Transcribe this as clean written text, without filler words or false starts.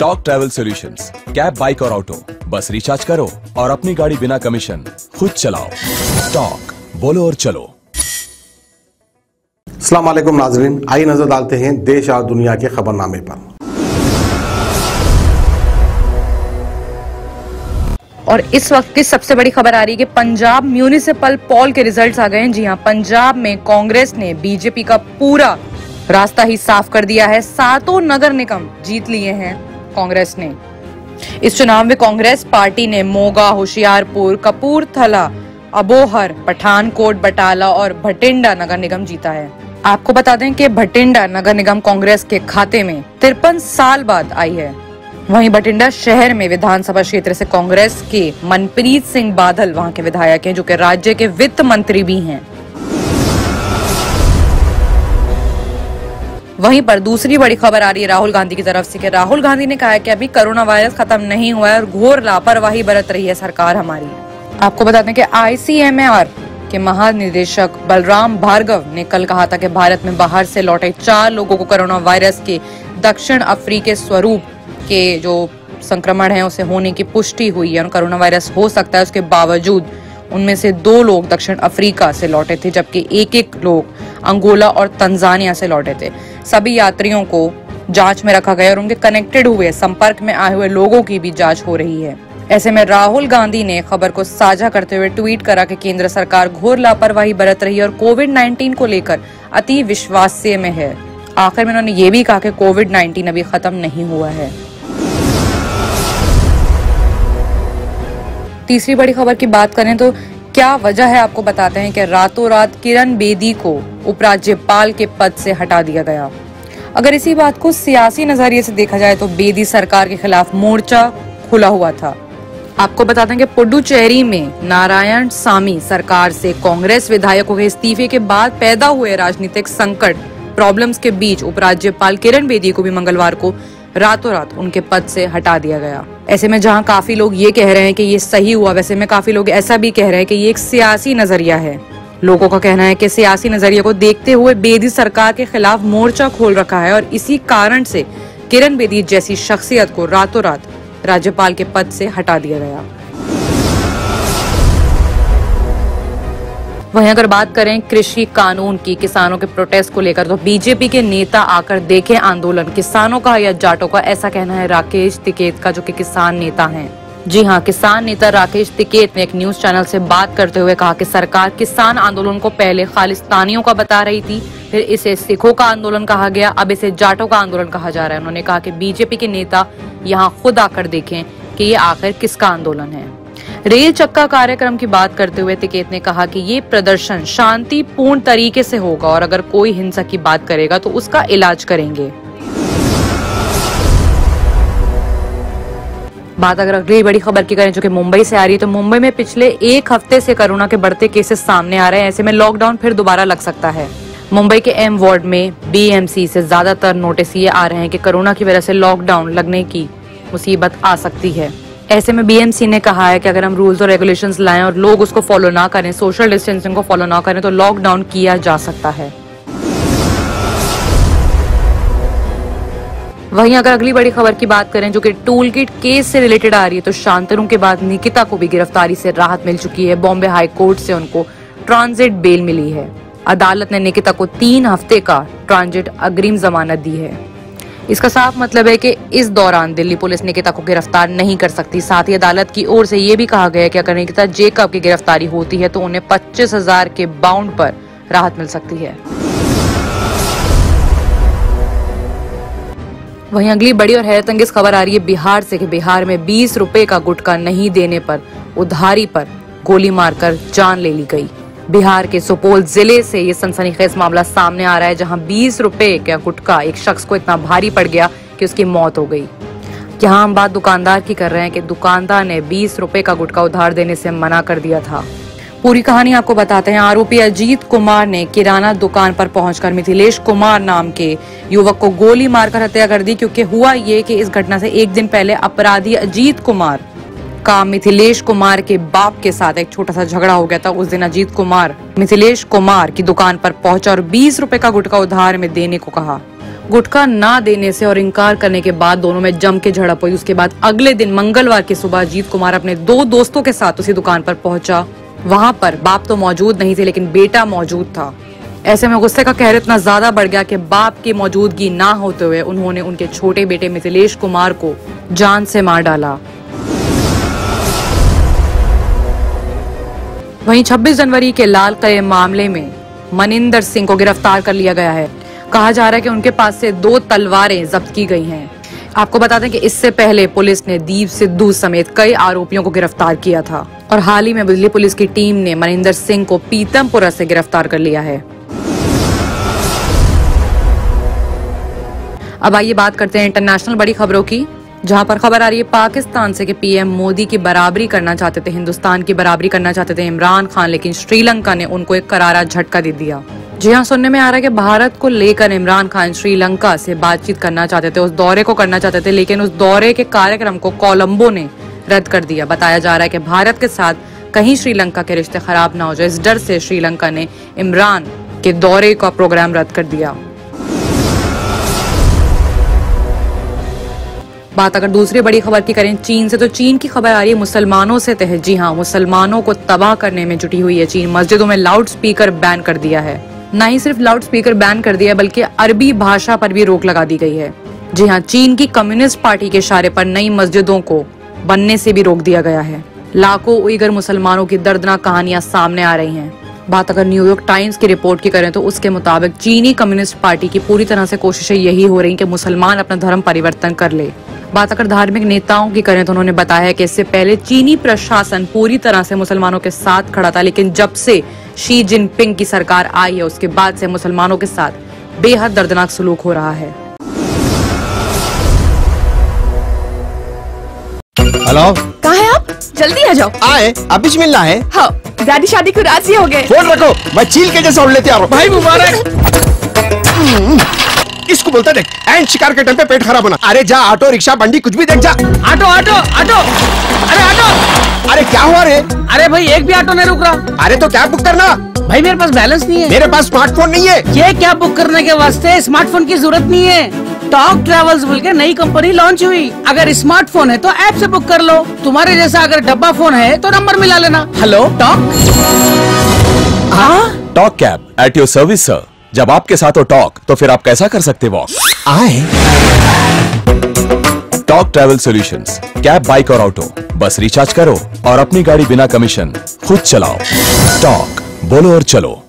Talk travel solutions, cab, bike और auto, बस recharge करो और अपनी गाड़ी बिना कमीशन खुद चलाओ। टॉक, बोलो और चलो। अस्सलाम वालेकुम नाज़रीन, आइए नजर डालते हैं देश और दुनिया के खबरनामे पर। और इस वक्त की सबसे बड़ी खबर आ रही है कि पंजाब म्यूनिसिपल पोल के रिजल्ट्स आ गए हैं। जी हां, पंजाब में कांग्रेस ने बीजेपी का पूरा रास्ता ही साफ कर दिया है। 7 नगर निगम जीत लिए हैं कांग्रेस ने। इस चुनाव में कांग्रेस पार्टी ने मोगा, होशियारपुर, कपूरथला, अबोहर, पठानकोट, बटाला और भटिंडा नगर निगम जीता है। आपको बता दें कि भटिंडा नगर निगम कांग्रेस के खाते में 53 साल बाद आई है। वहीं भटिंडा शहर में विधानसभा क्षेत्र से कांग्रेस के मनप्रीत सिंह बादल वहां के विधायक हैं, जो कि राज्य के वित्त मंत्री भी हैं। वहीं पर दूसरी बड़ी खबर आ रही है राहुल गांधी की तरफ से कि राहुल गांधी ने कहा है कि अभी कोरोना वायरस खत्म नहीं हुआ है और घोर लापरवाही बरत रही है सरकार हमारी। आपको बता दें कि ICMR के महानिदेशक बलराम भार्गव ने कल कहा था कि भारत में बाहर से लौटे 4 लोगों को कोरोना वायरस के दक्षिण अफ्रीकी स्वरूप के जो संक्रमण है उसे होने की पुष्टि हुई है और कोरोना वायरस हो सकता है। उसके बावजूद उनमें से 2 लोग दक्षिण अफ्रीका से लौटे थे, जबकि एक लोग अंगोला और तंजानिया से लौटे थे। सभी यात्रियों को जांच में रखा गया और उनके कनेक्टेड हुए संपर्क में आए हुए लोगों की भी जांच हो रही है। ऐसे में राहुल गांधी ने खबर को साझा करते हुए ट्वीट करा कि केंद्र सरकार घोर लापरवाही बरत रही है और कोविड-19 को लेकर अति विश्वास्य में है। आखिर में उन्होंने ये भी कहा कि कोविड-19 अभी खत्म नहीं हुआ है। तीसरी बड़ी खबर की बात करें तो क्या वजह है, आपको बताते हैं कि रातों रात किरण बेदी को उपराज्यपाल के पद से हटा दिया गया। अगर इसी बात को सियासी नजरिए से देखा जाए तो बेदी सरकार के खिलाफ मोर्चा खुला हुआ था। आपको बताते हैं कि पुडुचेरी में नारायण सामी सरकार से कांग्रेस विधायकों के इस्तीफे के बाद पैदा हुए राजनीतिक संकट प्रॉब्लम्स के बीच उपराज्यपाल किरण बेदी को भी मंगलवार को रातों रात उनके पद से हटा दिया गया। ऐसे में जहां काफी लोग ये कह रहे हैं कि ये सही हुआ, वैसे में काफी लोग ऐसा भी कह रहे हैं कि ये एक सियासी नजरिया है। लोगों का कहना है कि सियासी नजरिए को देखते हुए बेदी सरकार के खिलाफ मोर्चा खोल रखा है और इसी कारण से किरण बेदी जैसी शख्सियत को रातों रात राज्यपाल के पद से हटा दिया गया। वहीं अगर बात करें कृषि कानून की, किसानों के प्रोटेस्ट को लेकर, तो बीजेपी के नेता आकर देखें आंदोलन, किसानों का या जाटों का, ऐसा कहना है राकेश टिकैत का, जो कि किसान नेता हैं। जी हां, किसान नेता राकेश टिकैत ने एक न्यूज चैनल से बात करते हुए कहा कि सरकार किसान आंदोलन को पहले खालिस्तानियों का बता रही थी, फिर इसे सिखों का आंदोलन कहा गया, अब इसे जाटों का आंदोलन कहा जा रहा है। उन्होंने कहा कि बीजेपी के नेता यहाँ खुद आकर देखें कि ये आखिर किसका आंदोलन है। रेल चक्का कार्यक्रम की बात करते हुए टिकैत ने कहा कि ये प्रदर्शन शांतिपूर्ण तरीके से होगा और अगर कोई हिंसा की बात करेगा तो उसका इलाज करेंगे। बात अगर अगली बड़ी खबर की करें जो कि मुंबई से आ रही है, तो मुंबई में पिछले 1 हफ्ते से कोरोना के बढ़ते केसेस सामने आ रहे हैं। ऐसे में लॉकडाउन फिर दोबारा लग सकता है। मुंबई के M वार्ड में BMC से ज्यादातर नोटिस ये आ रहे हैं कि कोरोना की वजह से लॉकडाउन लगने की मुसीबत आ सकती है। ऐसे में BMC ने कहा है कि अगर हम रूल्स और रेगुलेशंस लाएं और लोग उसको फॉलो ना करें, सोशल डिस्टेंसिंग को फॉलो ना करें, तो लॉकडाउन किया जा सकता है। वहीं अगर अगली बड़ी खबर की बात करें जो कि टूल किट केस से रिलेटेड आ रही है, तो शांतनु के बाद निकिता को भी गिरफ्तारी से राहत मिल चुकी है। बॉम्बे हाई कोर्ट से उनको ट्रांजिट बेल मिली है। अदालत ने निकिता को 3 हफ्ते का ट्रांजिट अग्रिम जमानत दी है। इसका साफ मतलब है कि इस दौरान दिल्ली पुलिस निकिता को गिरफ्तार नहीं कर सकती। साथ ही अदालत की ओर से ये भी कहा गया है कि अगर निकिता जेकब की गिरफ्तारी होती है तो उन्हें 25,000 के बाउंड पर राहत मिल सकती है। वहीं अगली बड़ी और हैरतअंगेज खबर आ रही है बिहार से कि बिहार में 20 रुपए का गुटखा नहीं देने पर उधारी पर गोली मारकर जान ले ली गई। बिहार के सुपौल जिले से ये सनसनीखेज मामला सामने आ रहा है, जहां 20 रुपए का गुटखा एक शख्स को इतना भारी पड़ गया कि उसकी मौत हो गई। यहाँ हम बात दुकानदार की कर रहे हैं कि दुकानदार ने 20 रुपए का गुटखा उधार देने से मना कर दिया था। पूरी कहानी आपको बताते हैं। आरोपी अजीत कुमार ने किराना दुकान पर पहुंचकर मिथिलेश कुमार नाम के युवक को गोली मारकर हत्या कर दी, क्योंकि हुआ ये कि इस घटना से 1 दिन पहले अपराधी अजीत कुमार का मिथिलेश कुमार के बाप के साथ एक छोटा सा झगड़ा हो गया था। उस दिन अजीत कुमार मिथिलेश कुमार की दुकान पर पहुंचा और 20 रुपए का गुटखा उधार में देने को कहा। गुटखा ना देने से और इनकार करने के बाद दोनों में जम के झड़प हुई। उसके बाद अगले दिन मंगलवार की सुबह अजीत कुमार अपने 2 दोस्तों के साथ उसी दुकान पर पहुंचा। वहां पर बाप तो मौजूद नहीं थे, लेकिन बेटा मौजूद था। ऐसे में गुस्से का कहर इतना ज्यादा बढ़ गया कि बाप की मौजूदगी ना होते हुए उन्होंने उनके छोटे बेटे मिथिलेश कुमार को जान से मार डाला। वहीं 26 जनवरी के लाल किले मामले में मनिंदर सिंह को गिरफ्तार कर लिया गया है। कहा जा रहा है कि उनके पास से 2 तलवारें जब्त की गई हैं। आपको बता दें कि इससे पहले पुलिस ने दीप सिद्धू समेत कई आरोपियों को गिरफ्तार किया था और हाल ही में दिल्ली पुलिस की टीम ने मनिंदर सिंह को पीतमपुरा से गिरफ्तार कर लिया है। अब आइए बात करते हैं इंटरनेशनल बड़ी खबरों की, जहां पर खबर आ रही है पाकिस्तान से कि पीएम मोदी की बराबरी करना चाहते थे, हिंदुस्तान की बराबरी करना चाहते थे इमरान खान, लेकिन श्रीलंका ने उनको एक करारा झटका दे दिया। जी हाँ, सुनने में आ रहा है कि भारत को लेकर इमरान खान श्रीलंका से बातचीत करना चाहते थे, उस दौरे को करना चाहते थे, लेकिन उस दौरे के कार्यक्रम को कोलंबो ने रद्द कर दिया। बताया जा रहा है कि भारत के साथ कहीं श्रीलंका के रिश्ते खराब ना हो जाए, इस डर से श्रीलंका ने इमरान के दौरे का प्रोग्राम रद्द कर दिया। बात अगर दूसरी बड़ी खबर की करें चीन से, तो चीन की खबर आ रही है मुसलमानों से तहत। जी हाँ, मुसलमानों को तबाह करने में जुटी हुई है चीन। मस्जिदों में लाउड स्पीकर बैन कर दिया है। न ही सिर्फ लाउड स्पीकर बैन कर दिया है, बल्कि अरबी भाषा पर भी रोक लगा दी गई है। जी हाँ, चीन की कम्युनिस्ट पार्टी के इशारे पर नई मस्जिदों को बनने से भी रोक दिया गया है। लाखों उइगर मुसलमानों की दर्दनाक कहानियां सामने आ रही हैं। बात अगर न्यूयॉर्क टाइम्स की रिपोर्ट की करें तो उसके मुताबिक चीनी कम्युनिस्ट पार्टी की पूरी तरह से कोशिशें यही हो रही कि मुसलमान अपना धर्म परिवर्तन कर ले। बात अगर धार्मिक नेताओं की करें तो उन्होंने बताया है कि इससे पहले चीनी प्रशासन पूरी तरह से मुसलमानों के साथ खड़ा था, लेकिन जब से शी जिनपिंग की सरकार आई है उसके बाद से मुसलमानों के साथ बेहद दर्दनाक सलूक हो रहा है। हेलो, कहाँ हैं आप? जल्दी आ जाओ। आए, अभी मिलना है। हाँ, डैडी शादी को राजी हो गए। फोन रखो, मैं चील के जैसा उड़ लेते आ रहा हूँ। भाई मुबारक। इसको बोलता देख, एंड शिकार के टाइम पे पेट खराब होना। अरे जा, ऑटो रिक्शा बंडी कुछ भी देख जा। ऑटो ऑटो ऑटो, अरे ऑटो। अरे क्या हुआ रे? अरे भाई एक भी ऑटो नहीं रुक रहा। अरे तो कैब बुक करना। भाई मेरे पास बैलेंस नहीं है। मेरे पास स्मार्टफोन नहीं है। ये कैब बुक करने के वास्ते स्मार्टफोन की जरूरत नहीं है। टॉक ट्रेवल्स बोल के नई कंपनी लॉन्च हुई। अगर स्मार्टफोन है तो ऐप से बुक कर लो। तुम्हारे जैसा अगर डब्बा फोन है तो नंबर मिला लेना। Hello talk. हाँ, talk cab at your service sir. जब आपके साथ हो टॉक तो फिर आप कैसा कर सकते वॉक। आए, talk travel solutions, cab, bike और ऑटो, बस रिचार्ज करो और अपनी गाड़ी बिना कमीशन खुद चलाओ। टॉक, बोलो और चलो।